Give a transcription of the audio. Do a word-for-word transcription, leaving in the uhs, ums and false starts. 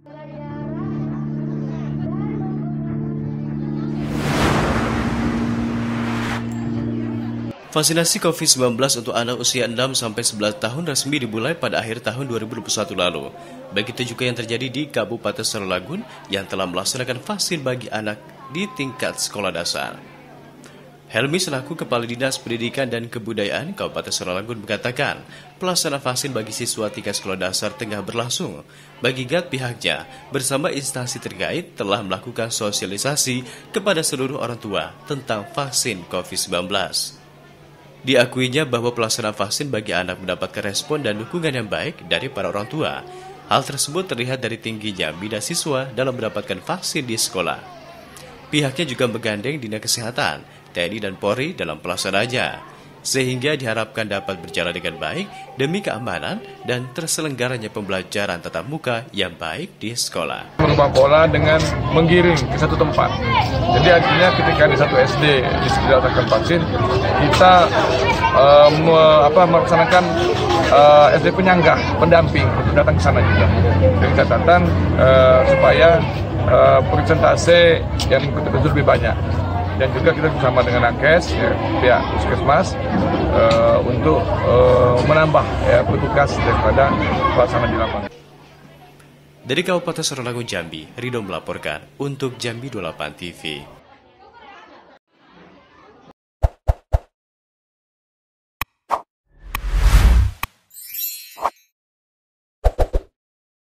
Vaksinasi covid sembilan belas untuk anak usia enam sampai sebelas tahun resmi dimulai pada akhir tahun dua ribu dua puluh satu lalu. Begitu juga yang terjadi di Kabupaten Sarawangun yang telah melaksanakan vaksin bagi anak di tingkat sekolah dasar. Helmi selaku Kepala Dinas Pendidikan dan Kebudayaan Kabupaten Sarawangun mengatakan, pelaksanaan vaksin bagi siswa tingkat sekolah dasar tengah berlangsung. Bagi G A T pihaknya, bersama instansi terkait telah melakukan sosialisasi kepada seluruh orang tua tentang vaksin covid sembilan belas. Diakuinya bahwa pelaksanaan vaksin bagi anak mendapatkan respon dan dukungan yang baik dari para orang tua. Hal tersebut terlihat dari tingginya minat siswa dalam mendapatkan vaksin di sekolah. Pihaknya juga menggandeng Dinas Kesehatan, T N I dan Polri dalam pelaksanaannya, sehingga diharapkan dapat berjalan dengan baik demi keamanan dan terselenggaranya pembelajaran tatap muka yang baik di sekolah. Merubah pola dengan menggiring ke satu tempat. Jadi artinya ketika di satu S D disediakan vaksin, kita uh, me, apa, melaksanakan uh, S D penyangga, pendamping untuk datang ke sana juga. Dengan catatan uh, supaya uh, persentase yang ikut lebih banyak. Dan juga kita bersama dengan Nakes, ya, pihak Puskesmas, uh, untuk uh, menambah ya, petugas daripada pelaksanaan di lapangan. Dari Kabupaten Sarawangun, Jambi, Ridho melaporkan untuk Jambi dua puluh delapan T V.